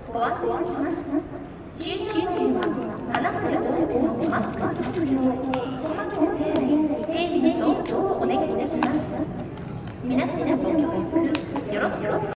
ご案内いたします。球場内は鼻まで覆ってのマスクの着用、こまめな手洗い、手指の消毒をお願いいたします。皆様のご協力よろしくお願いします。